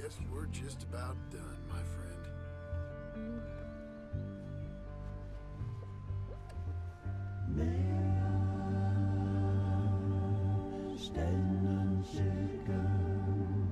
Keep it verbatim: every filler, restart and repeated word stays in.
Guess we're just about done, my friend. Mehr Stellen und Schicken.